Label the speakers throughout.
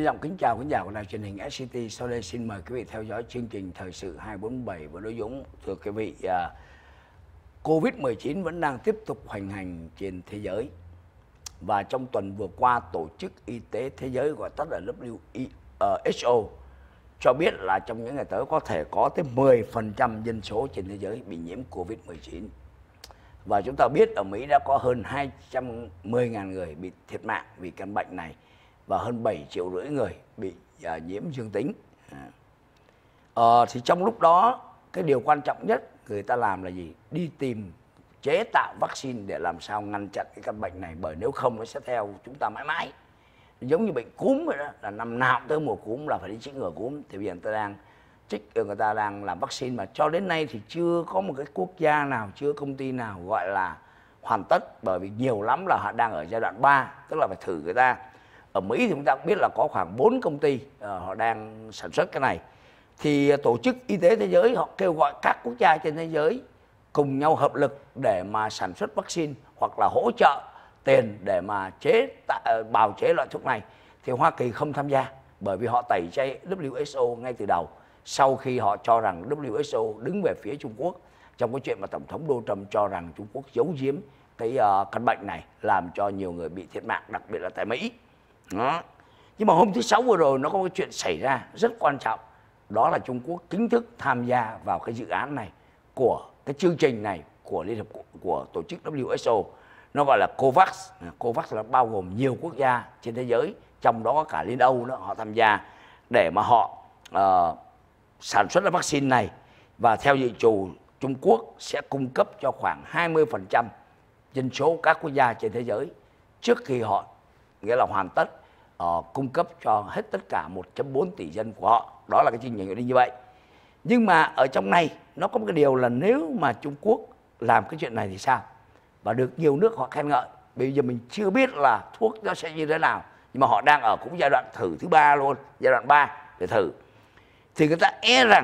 Speaker 1: giọng kính chào khán giả của đài truyền hình SCT. Sau đây xin mời quý vị theo dõi chương trình Thời sự 247 với Đỗ Dũng. Thưa quý vị, Covid-19 vẫn đang tiếp tục hoành hành trên thế giới. Và trong tuần vừa qua, Tổ chức Y tế Thế giới gọi tắt là WHO cho biết là trong những ngày tới có thể có tới 10% dân số trên thế giới bị nhiễm Covid-19. Và chúng ta biết ở Mỹ đã có hơn 210.000 người bị thiệt mạng vì căn bệnh này và hơn 7,5 triệu người bị nhiễm dương tính. Thì trong lúc đó, cái điều quan trọng nhất người ta làm là gì? Đi tìm chế tạo vaccine để làm sao ngăn chặn cái căn bệnh này, bởi nếu không nó sẽ theo chúng ta mãi mãi. Giống như bệnh cúm vậy đó, là năm nào tới mùa cúm là phải đi chích ngừa cúm. Thì bây giờ người ta đang làm vaccine mà cho đến nay thì chưa có một cái quốc gia nào, chưa công ty nào gọi là hoàn tất, bởi vì nhiều lắm là họ đang ở giai đoạn 3, tức là phải thử người ta. Ở Mỹ thì chúng ta cũng biết là có khoảng 4 công ty họ đang sản xuất cái này. Thì Tổ chức Y tế Thế giới họ kêu gọi các quốc gia trên thế giới cùng nhau hợp lực để mà sản xuất vaccine hoặc là hỗ trợ tiền để mà bào chế loại thuốc này. Thì Hoa Kỳ không tham gia bởi vì họ tẩy chay WHO ngay từ đầu, sau khi họ cho rằng WHO đứng về phía Trung Quốc trong cái chuyện mà Tổng thống Donald Trump cho rằng Trung Quốc giấu giếm cái căn bệnh này, làm cho nhiều người bị thiệt mạng, đặc biệt là tại Mỹ. Đó. Nhưng mà hôm thứ Sáu vừa rồi nó có cái chuyện xảy ra rất quan trọng, đó là Trung Quốc chính thức tham gia vào cái dự án này của cái chương trình này của Liên Hợp của Tổ chức WHO. Nó gọi là COVAX. COVAX là bao gồm nhiều quốc gia trên thế giới, trong đó có cả Liên Âu nữa, họ tham gia để mà họ sản xuất ra vaccine này. Và theo dự trù, Trung Quốc sẽ cung cấp cho khoảng 20% dân số các quốc gia trên thế giới trước khi họ, nghĩa là hoàn tất cung cấp cho hết tất cả 1,4 tỷ dân của họ. Đó là cái chương trình như vậy. Nhưng mà ở trong này nó có một cái điều là nếu mà Trung Quốc làm cái chuyện này thì sao? Và được nhiều nước họ khen ngợi. Bây giờ mình chưa biết là thuốc nó sẽ như thế nào, nhưng mà họ đang ở cũng giai đoạn thử thứ 3 luôn, giai đoạn 3 để thử. Thì người ta e rằng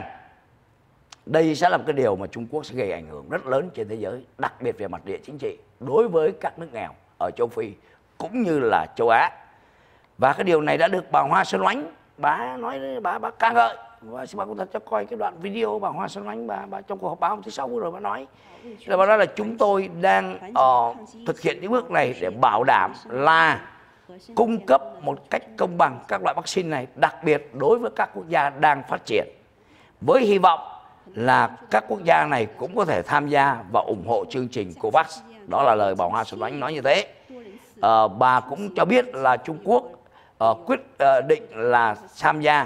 Speaker 1: đây sẽ là một cái điều mà Trung Quốc sẽ gây ảnh hưởng rất lớn trên thế giới, đặc biệt về mặt địa chính trị đối với các nước nghèo ở châu Phi cũng như là châu Á. Và cái điều này đã được bà Hoa Xuân Oánh, bà nói, bà ca ngợi. Và xin bà cũng thật cho coi cái đoạn video bà Hoa Xuân Oánh bà trong cuộc họp báo thứ Sáu vừa rồi bà nói là chúng tôi đang thực hiện những bước này để bảo đảm là cung cấp một cách công bằng các loại vaccine này, đặc biệt đối với các quốc gia đang phát triển, với hy vọng là các quốc gia này cũng có thể tham gia và ủng hộ chương trình COVAX. Đó là lời bà Hoa Xuân Oánh nói như thế. Bà cũng cho biết là Trung Quốc quyết định là tham gia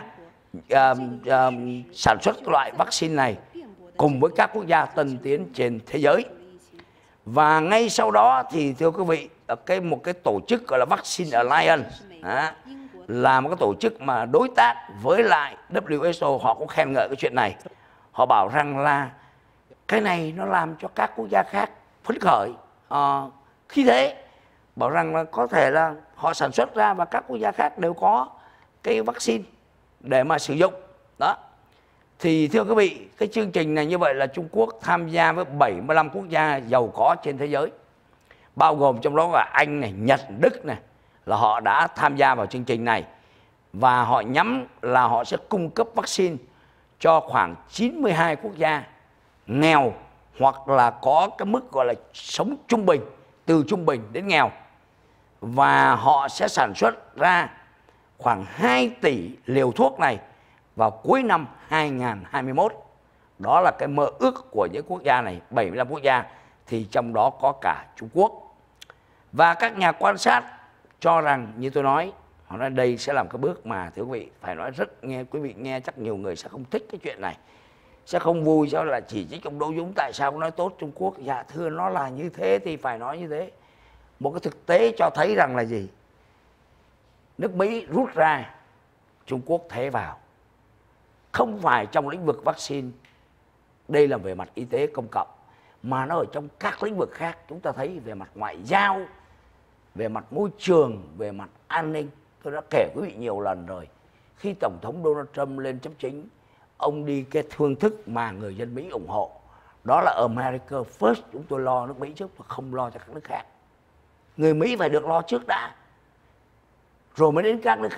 Speaker 1: sản xuất loại vaccine này cùng với các quốc gia tân tiến trên thế giới. Và ngay sau đó thì thưa quý vị, một cái tổ chức gọi là Vaccine Alliance là một cái tổ chức mà đối tác với lại WHO, họ cũng khen ngợi cái chuyện này. Họ bảo rằng là cái này nó làm cho các quốc gia khác phấn khởi, khi thế bảo rằng là có thể là họ sản xuất ra và các quốc gia khác đều có cái vaccine để mà sử dụng. Đó. Thì thưa quý vị, cái chương trình này như vậy là Trung Quốc tham gia với 75 quốc gia giàu có trên thế giới, bao gồm trong đó là Anh này, Nhật, Đức này, là họ đã tham gia vào chương trình này. Và họ nhắm là họ sẽ cung cấp vaccine cho khoảng 92 quốc gia nghèo hoặc là có cái mức gọi là sống trung bình, từ trung bình đến nghèo. Và họ sẽ sản xuất ra khoảng 2 tỷ liều thuốc này vào cuối năm 2021. Đó là cái mơ ước của những quốc gia này, 75 quốc gia, thì trong đó có cả Trung Quốc. Và các nhà quan sát cho rằng, như tôi nói, họ nói đây sẽ làm cái bước mà thưa quý vị phải nói rất, quý vị nghe chắc nhiều người sẽ không thích cái chuyện này, sẽ không vui, sao là chỉ trích ông Đỗ Dũng tại sao không nói tốt Trung Quốc. Dạ thưa, nó là như thế thì phải nói như thế. Một cái thực tế cho thấy rằng là gì? Nước Mỹ rút ra, Trung Quốc thế vào. Không phải trong lĩnh vực vaccine, đây là về mặt y tế công cộng, mà nó ở trong các lĩnh vực khác. Chúng ta thấy về mặt ngoại giao, về mặt môi trường, về mặt an ninh. Tôi đã kể quý vị nhiều lần rồi. Khi Tổng thống Donald Trump lên chấp chính, ông đi cái phương thức mà người dân Mỹ ủng hộ. Đó là America First, chúng tôi lo nước Mỹ trước và không lo cho các nước khác. Người Mỹ phải được lo trước đã, rồi mới đến các nước khác.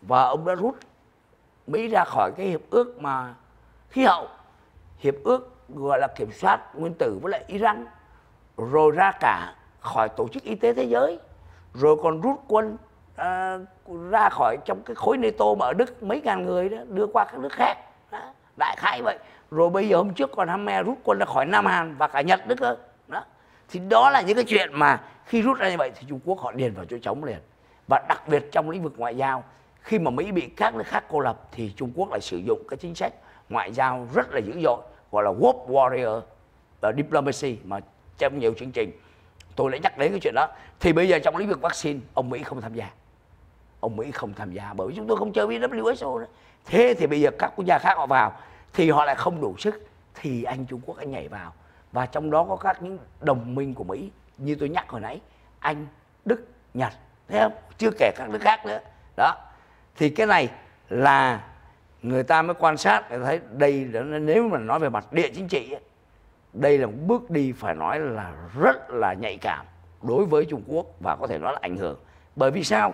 Speaker 1: và ông đã rút Mỹ ra khỏi cái hiệp ước mà khí hậu, hiệp ước gọi là kiểm soát nguyên tử với lại Iran, rồi ra cả khỏi Tổ chức Y tế Thế giới, rồi còn rút quân ra khỏi trong cái khối NATO mà ở Đức mấy ngàn người đó, đưa qua các nước khác đó, đại khái vậy. Rồi bây giờ hôm trước còn Hamas rút quân ra khỏi Nam Hàn và cả Nhật nữa cơ đó. Thì đó là những cái chuyện mà khi rút ra như vậy thì Trung Quốc họ điền vào chỗ trống liền. Và đặc biệt trong lĩnh vực ngoại giao, khi mà Mỹ bị các nước khác cô lập thì Trung Quốc lại sử dụng cái chính sách ngoại giao rất là dữ dội, gọi là Wolf Warrior Diplomacy, mà trong nhiều chương trình tôi đã nhắc đến cái chuyện đó. Thì bây giờ trong lĩnh vực vaccine, ông Mỹ không tham gia. Ông Mỹ không tham gia bởi vì chúng tôi không chơi với WHO nữa. Thế thì bây giờ các quốc gia khác họ vào thì họ lại không đủ sức, thì anh Trung Quốc anh nhảy vào. Và trong đó có các những đồng minh của Mỹ như tôi nhắc hồi nãy, Anh, Đức, Nhật, thấy không? Chưa kể các nước khác nữa. Đó. Thì cái này là người ta mới quan sát để thấy đây, nếu mà nói về mặt địa chính trị ấy, đây là một bước đi phải nói là rất là nhạy cảm đối với Trung Quốc và có thể nói là ảnh hưởng. Bởi vì sao?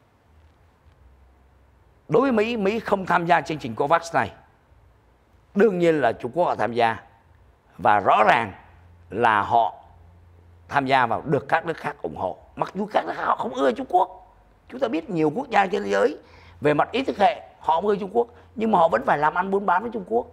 Speaker 1: Đối với Mỹ, Mỹ không tham gia chương trình COVAX này. Đương nhiên là Trung Quốc họ tham gia. Và rõ ràng là họ tham gia vào được các nước khác ủng hộ. Mặc dù các nước khác họ không ưa Trung Quốc. Chúng ta biết nhiều quốc gia trên thế giới về mặt ý thức hệ họ không ưa Trung Quốc, nhưng mà họ vẫn phải làm ăn buôn bán với Trung Quốc.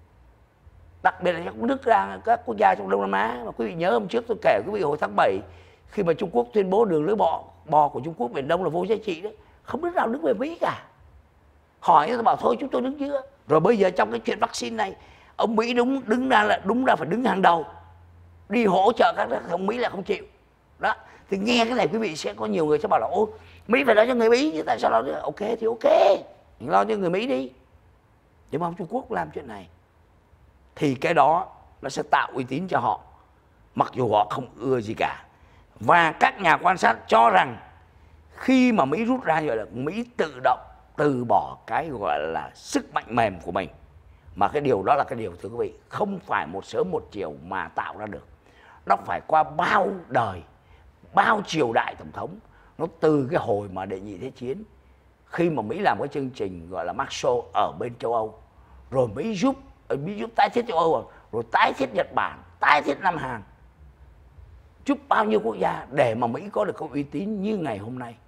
Speaker 1: Đặc biệt là các nước các quốc gia trong Đông Nam Á. Mà quý vị nhớ hôm trước tôi kể quý vị hồi tháng 7, khi mà Trung Quốc tuyên bố đường lưỡi bò của Trung Quốc Biển Đông là vô giá trị đấy, không nước nào đứng về Mỹ cả. Hỏi tôi bảo thôi chúng tôi đứng chưa. Rồi bây giờ trong cái chuyện vaccine này, ông Mỹ đúng ra phải đứng hàng đầu, đi hỗ trợ các nước, ông Mỹ lại không chịu. Đó. Thì nghe cái này quý vị sẽ có nhiều người sẽ bảo là ô, Mỹ phải lo cho người Mỹ chứ tại sao lo? Ok thì ok, mình lo cho người Mỹ đi. Nhưng mà ông Trung Quốc làm chuyện này thì cái đó nó sẽ tạo uy tín cho họ, mặc dù họ không ưa gì cả. Và các nhà quan sát cho rằng khi mà Mỹ rút ra như vậy là Mỹ tự động từ bỏ cái gọi là sức mạnh mềm của mình. Mà cái điều đó là cái điều, thưa quý vị, không phải một sớm một chiều mà tạo ra được. Nó phải qua bao đời, bao triều đại tổng thống. Nó từ cái hồi mà đệ nhị thế chiến, khi mà Mỹ làm cái chương trình gọi là Marshall ở bên châu Âu, rồi Mỹ giúp tái thiết châu Âu, rồi tái thiết Nhật Bản, tái thiết Nam Hàn, giúp bao nhiêu quốc gia để mà Mỹ có được cái uy tín như ngày hôm nay.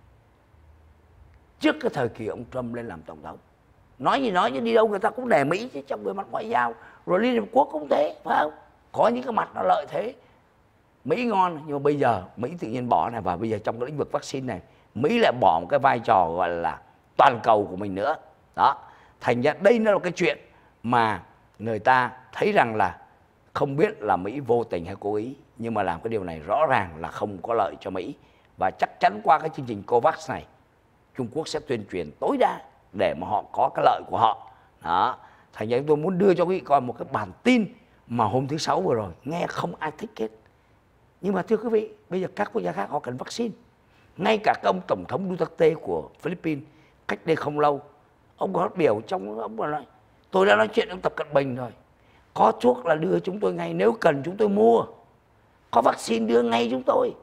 Speaker 1: Trước cái thời kỳ ông Trump lên làm tổng thống, nói gì nói chứ đi đâu người ta cũng để Mỹ chứ, trong về mặt ngoại giao. Rồi Liên Hợp Quốc cũng thế, phải không? Có những cái mặt nó lợi thế, Mỹ ngon. Nhưng mà bây giờ Mỹ tự nhiên bỏ này, và bây giờ trong cái lĩnh vực vaccine này Mỹ lại bỏ một cái vai trò gọi là toàn cầu của mình nữa. Đó. Thành ra đây nó là cái chuyện mà người ta thấy rằng là không biết là Mỹ vô tình hay cố ý, nhưng mà làm cái điều này rõ ràng là không có lợi cho Mỹ. Và chắc chắn qua cái chương trình COVAX này, Trung Quốc sẽ tuyên truyền tối đa để mà họ có cái lợi của họ. Đó. Thành ra tôi muốn đưa cho quý vị coi một cái bản tin mà hôm thứ Sáu vừa rồi nghe không ai thích hết. Nhưng mà thưa quý vị, bây giờ các quốc gia khác họ cần vaccine. Ngay cả cái ông Tổng thống Duterte của Philippines cách đây không lâu, ông có phát biểu trong ông nói, tôi đã nói chuyện với ông Tập Cận Bình rồi, có thuốc là đưa chúng tôi ngay, nếu cần chúng tôi mua, có vaccine đưa ngay chúng tôi.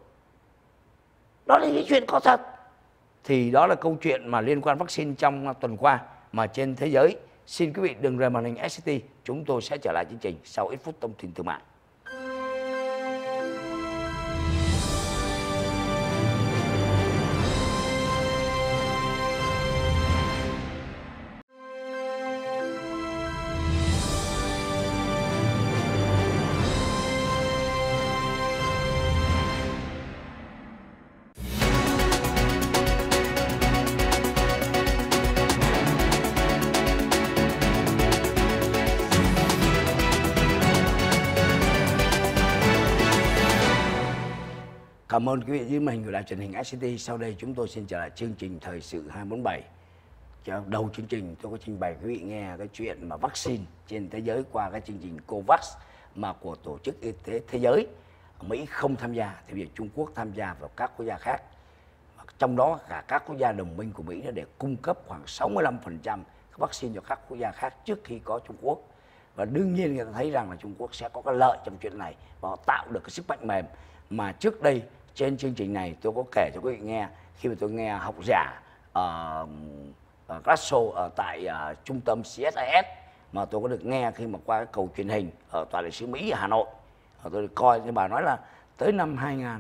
Speaker 1: Đó là cái chuyện có thật. Thì đó là câu chuyện mà liên quan vaccine trong tuần qua mà trên thế giới. Xin quý vị đừng rời màn hình SCT, chúng tôi sẽ trở lại chương trình sau ít phút thông tin thương mại. Cảm ơn quý vị dưới màn hình của đài truyền hình SCT. Sau đây chúng tôi xin trở lại chương trình Thời sự 247. Đầu chương trình tôi có trình bày quý vị nghe cái chuyện mà vaccine trên thế giới qua cái chương trình COVAX mà của Tổ chức Y tế Thế giới. Mỹ không tham gia thì việc Trung Quốc tham gia vào các quốc gia khác. Trong đó cả các quốc gia đồng minh của Mỹ để cung cấp khoảng 65% vaccine cho các quốc gia khác trước khi có Trung Quốc. Và đương nhiên người ta thấy rằng là Trung Quốc sẽ có cái lợi trong chuyện này và họ tạo được cái sức mạnh mềm mà trước đây trên chương trình này tôi có kể cho quý vị nghe khi mà tôi nghe học giả Grasso ở tại trung tâm CSIS mà tôi có được nghe khi mà qua cái cầu truyền hình ở Tòa đại sứ Mỹ ở Hà Nội. Tôi được coi thì bà nói là tới năm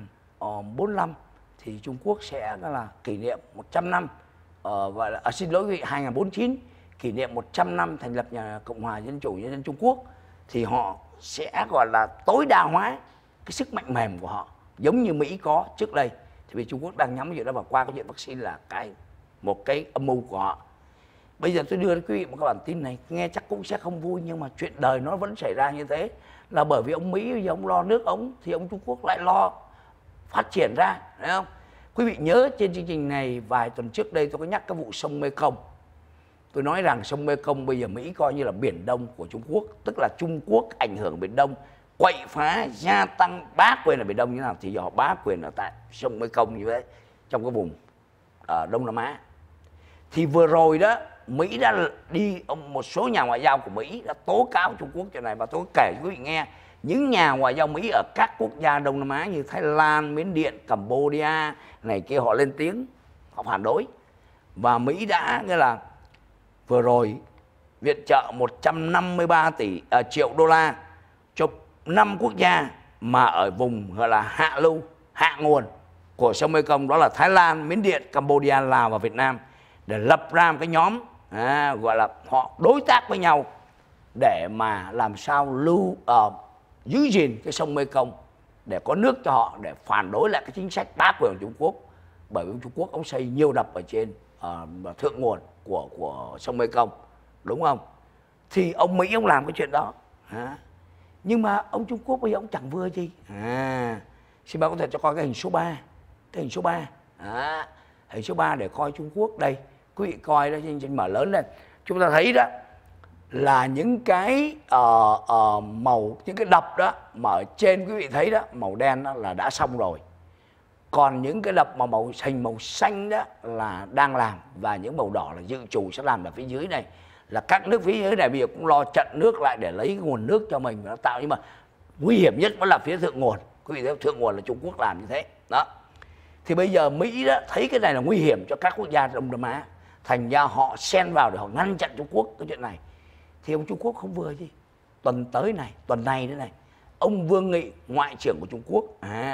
Speaker 1: 2045 thì Trung Quốc sẽ là kỷ niệm 100 năm, gọi là xin lỗi quý vị, 2049 kỷ niệm 100 năm thành lập nhà Cộng hòa Dân chủ Nhân dân Trung Quốc, thì họ sẽ gọi là tối đa hóa cái sức mạnh mềm của họ giống như Mỹ có trước đây. Thì vì Trung Quốc đang nhắm chuyện đó, và qua cái chuyện vaccine là một cái âm mưu của họ. Bây giờ tôi đưa đến quý vị một cái bản tin này, nghe chắc cũng sẽ không vui, nhưng mà chuyện đời nó vẫn xảy ra như thế, là bởi vì ông Mỹ bây giờ ông lo nước ông thì ông Trung Quốc lại lo phát triển ra, thấy không? Quý vị nhớ trên chương trình này vài tuần trước đây tôi có nhắc cái vụ sông Mekong. Tôi nói rằng sông Mekong bây giờ Mỹ coi như là biển Đông của Trung Quốc, tức là Trung Quốc ảnh hưởng Biển Đông, quậy phá, gia tăng bá quyền ở Biển Đông như thế nào thì họ bá quyền ở tại sông Mekong như thế, trong cái vùng Đông Nam Á. Thì vừa rồi đó, Mỹ đã đi, một số nhà ngoại giao của Mỹ đã tố cáo Trung Quốc chuyện này, và tôi kể cho quý vị nghe, những nhà ngoại giao Mỹ ở các quốc gia Đông Nam Á như Thái Lan, Miến Điện, Cambodia này kia họ lên tiếng, họ phản đối. Và Mỹ đã nghĩa là vừa rồi viện trợ 153 triệu đô la cho 5 quốc gia mà ở vùng gọi là hạ lưu, hạ nguồn của sông Mekong, đó là Thái Lan, Miến Điện, Cambodia, Lào và Việt Nam, để lập ra một cái nhóm gọi là họ đối tác với nhau để mà làm sao giữ gìn cái sông Mekong để có nước cho họ, để phản đối lại cái chính sách bá quyền của Trung Quốc. Bởi vì Trung Quốc ông xây nhiều đập ở trên thượng nguồn của sông Mekong, đúng không? Thì ông Mỹ ông làm cái chuyện đó. Nhưng mà ông Trung Quốc bây giờ ông chẳng vừa gì. Xin bạn có thể cho coi cái hình số 3. Cái hình số 3. Hình số 3 để coi Trung Quốc đây. Quý vị coi đó, trên mở lớn lên. Chúng ta thấy đó là những cái màu, những cái đập đó mà ở trên quý vị thấy đó, màu đen đó là đã xong rồi. Còn những cái đập mà hình màu xanh đó là đang làm, và những màu đỏ là dự trù sẽ làm ở phía dưới này. Là các nước phía dưới này bây giờ cũng lo chặn nước lại để lấy nguồn nước cho mình nó tạo, nhưng mà nguy hiểm nhất vẫn là phía thượng nguồn. Quý vị thấy thượng nguồn là Trung Quốc làm như thế đó. Thì bây giờ Mỹ đó thấy cái này là nguy hiểm cho các quốc gia Đông Nam Á, thành ra họ xen vào để họ ngăn chặn Trung Quốc cái chuyện này. Thì ông Trung Quốc không vừa gì. Tuần này nữa này, ông Vương Nghị, ngoại trưởng của Trung Quốc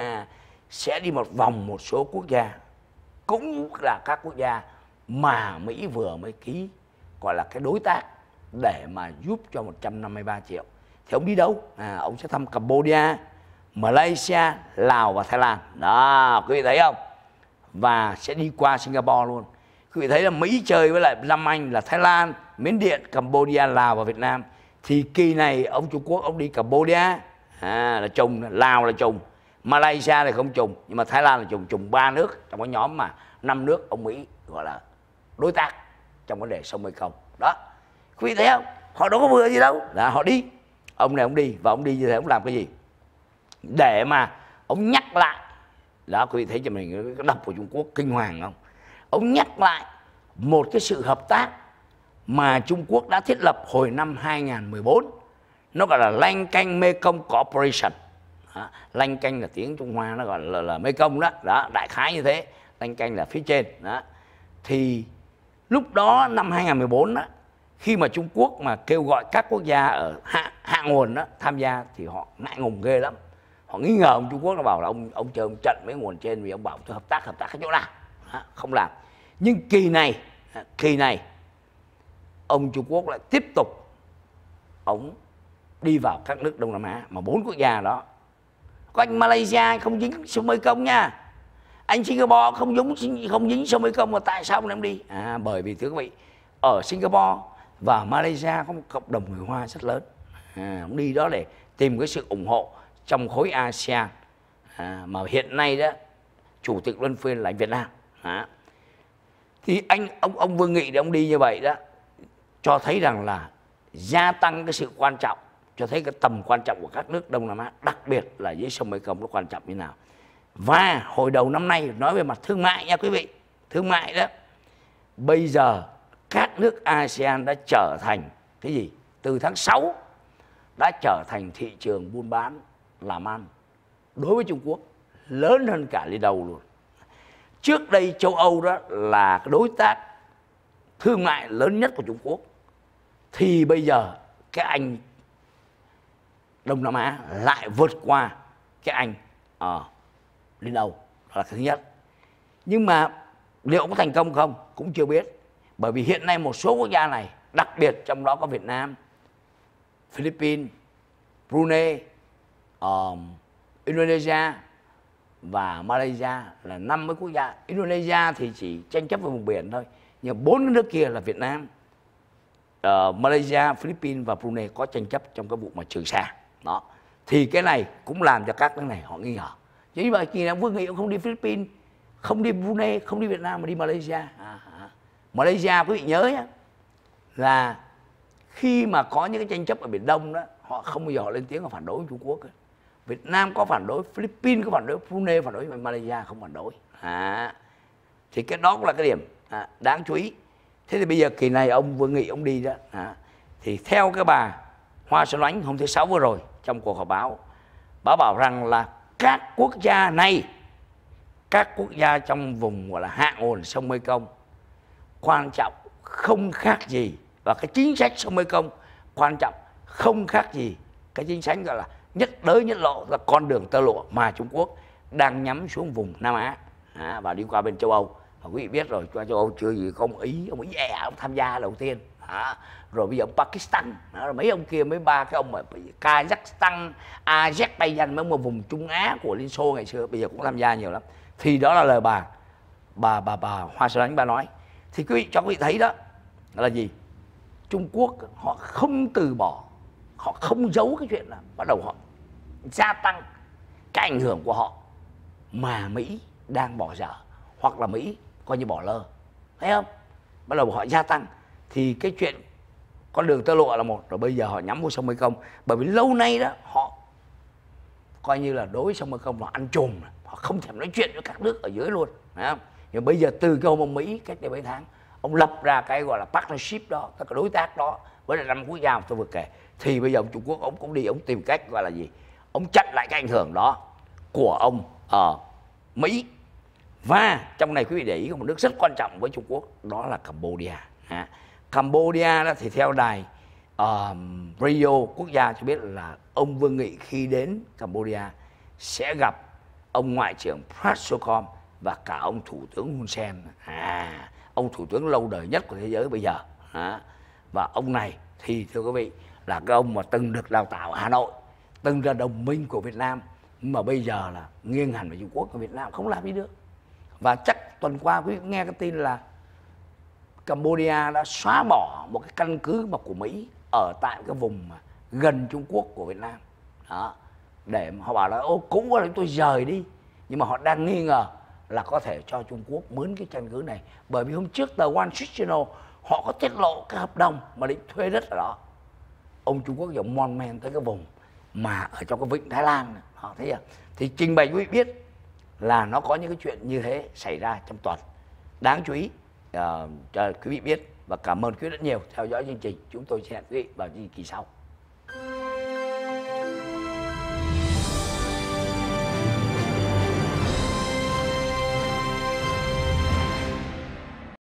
Speaker 1: sẽ đi một vòng một số quốc gia, cũng là các quốc gia mà Mỹ vừa mới ký gọi là cái đối tác để mà giúp cho 153 triệu. Thì ông đi đâu? Ông sẽ thăm Cambodia, Malaysia, Lào và Thái Lan. Đó, quý vị thấy không? Và sẽ đi qua Singapore luôn. Quý vị thấy là Mỹ chơi với lại Nam Anh là Thái Lan, Miến Điện, Cambodia, Lào và Việt Nam. Thì kỳ này ông Trung Quốc ông đi Cambodia là trùng, Lào là trùng, Malaysia thì không trùng, nhưng mà Thái Lan là trùng 3 nước trong cái nhóm mà 5 nước ông Mỹ gọi là đối tác trong vấn đề sông Mekong. Đó, quý vị thấy không? Họ đâu có vừa gì đâu. Đó, họ đi. Ông này ông đi, và ông đi như thế ông làm cái gì? Để mà ông nhắc lại. Đó, quý vị thấy cho mình cái đập của Trung Quốc kinh hoàng không? Ông nhắc lại một cái sự hợp tác mà Trung Quốc đã thiết lập hồi năm 2014. Nó gọi là Lan Kang Mekong Cooperation. Lan Kang là tiếng Trung Hoa, nó gọi là Mekong đó. Đó, đại khái như thế. Lan Kang là phía trên. Đó. Thì lúc đó năm 2014 đó, khi mà Trung Quốc mà kêu gọi các quốc gia ở hạ nguồn đó tham gia thì họ ngại ngùng ghê lắm. Họ nghi ngờ ông Trung Quốc, nó bảo là ông chờ ông trận mấy nguồn trên vì ông bảo tôi hợp tác cái chỗ nào. Không làm. Nhưng kỳ này ông Trung Quốc lại tiếp tục ông đi vào các nước Đông Nam Á, mà 4 quốc gia đó có anh Malaysia không dính sông Mekong nha, anh Singapore không dính sông Mekong, mà tại sao ông đi? Bởi vì thưa quý vị, ở Singapore và Malaysia có một cộng đồng người Hoa rất lớn. Ông đi đó để tìm cái sự ủng hộ trong khối ASEAN, mà hiện nay đó chủ tịch luân phiên là Việt Nam. Thì ông Vương Nghị để ông đi như vậy đó, cho thấy rằng là gia tăng cái sự quan trọng, cho thấy cái tầm quan trọng của các nước Đông Nam Á, đặc biệt là dưới sông Mekong nó quan trọng như nào. Và hồi đầu năm nay nói về mặt thương mại nha quý vị, thương mại đó, bây giờ các nước ASEAN đã trở thành cái gì? Từ tháng 6 đã trở thành thị trường buôn bán làm ăn đối với Trung Quốc lớn hơn cả lên đầu luôn. Trước đây châu Âu đó là đối tác thương mại lớn nhất của Trung Quốc, thì bây giờ cái anh Đông Nam Á lại vượt qua cái anh ở Liên Âu, đó là thứ nhất. Nhưng mà liệu có thành công không cũng chưa biết, bởi vì hiện nay một số quốc gia này, đặc biệt trong đó có Việt Nam, Philippines, Brunei, Indonesia và Malaysia là 5 quốc gia. Indonesia thì chỉ tranh chấp về vùng biển thôi, nhưng 4 nước kia là Việt Nam, Malaysia, Philippines và Brunei có tranh chấp trong cái vụ mà Trường Sa đó. Thì cái này cũng làm cho các nước này họ nghi ngờ. Như vậy kỳ nào Vương Nghị cũng không đi Philippines, không đi Brunei, không đi Việt Nam mà đi Malaysia. Malaysia quý vị nhớ nhé, là khi mà có những cái tranh chấp ở Biển Đông đó, họ không bao giờ họ lên tiếng họ phản đối Trung Quốc. Việt Nam có phản đối, Philippines có phản đối, Brunei phản đối, Malaysia không phản đối. Thì cái đó cũng là cái điểm đáng chú ý. Thế thì bây giờ kỳ này ông Vương Nghị ông đi đó, thì theo cái bà Hoa Xuân Oánh hôm thứ Sáu vừa rồi trong cuộc họp báo, bà bảo rằng là các quốc gia này, các quốc gia trong vùng gọi là hạ nguồn sông Mekong quan trọng không khác gì, và cái chính sách sông Mekong quan trọng không khác gì cái chính sách gọi là nhất đới nhất lộ, là con đường tơ lụa mà Trung Quốc đang nhắm xuống vùng Nam Á và đi qua bên châu Âu. Và quý vị biết rồi, qua châu Âu chưa gì có ông Ý ông tham gia đầu tiên. Rồi bây giờ ông Pakistan, rồi mấy ông kia, mấy ba cái ông ở Kazakhstan, Azerbaijan, mấy một vùng Trung Á của Liên Xô ngày xưa bây giờ cũng tham gia nhiều lắm. Thì đó là lời bà Hoa Xuân Oánh bà nói. Thì quý vị cho quý vị thấy đó là gì? Trung Quốc họ không từ bỏ, họ không giấu cái chuyện là bắt đầu họ gia tăng cái ảnh hưởng của họ mà Mỹ đang bỏ dở, hoặc là Mỹ coi như bỏ lơ, thấy không? Bắt đầu họ gia tăng. Thì cái chuyện con đường tơ lụa là một, rồi bây giờ họ nhắm vào sông Mekong, bởi vì lâu nay đó họ coi như là đối với sông Mekong họ ăn chùm, họ không thèm nói chuyện với các nước ở dưới luôn, thấy không? Nhưng bây giờ từ cái hôm ông Mỹ cách đây mấy tháng ông lập ra cái gọi là partnership đó, tức là đối tác đó với lại 5 quốc gia mà tôi vừa kể, thì bây giờ ông Trung Quốc ông cũng đi, ông tìm cách gọi là gì, ông chặn lại cái ảnh hưởng đó của ông ở Mỹ. Và trong này quý vị để ý có một nước rất quan trọng với Trung Quốc, đó là Cambodia. Cambodia đó thì theo đài Radio quốc gia cho biết là ông Vương Nghị khi đến Cambodia sẽ gặp ông Ngoại trưởng Prak Sokhonn và cả ông Thủ tướng Hun Sen, ông thủ tướng lâu đời nhất của thế giới bây giờ. Và ông này thì thưa quý vị là cái ông mà từng được đào tạo ở Hà Nội, từng là đồng minh của Việt Nam, nhưng mà bây giờ là nghiêng hẳn về Trung Quốc, ở Việt Nam không làm gì được. Và chắc tuần qua quý vị nghe cái tin là Cambodia đã xóa bỏ một cái căn cứ mà của Mỹ ở tại cái vùng mà gần Trung Quốc của Việt Nam đó, để họ bảo là ô cũ là tôi rời đi, nhưng mà họ đang nghi ngờ là có thể cho Trung Quốc mướn cái căn cứ này, bởi vì hôm trước tờ Wall Street Journal họ có tiết lộ cái hợp đồng mà định thuê đất ở đó. Ông Trung Quốc giống mon men tới cái vùng mà ở trong cái vịnh Thái Lan họ thấy à? Thì trình bày quý vị biết là nó có những cái chuyện như thế xảy ra trong tuần, đáng chú ý cho quý vị biết. Và cảm ơn quý vị rất nhiều theo dõi chương trình. Chúng tôi sẽ hẹn quý vị vào chương trình kỳ sau.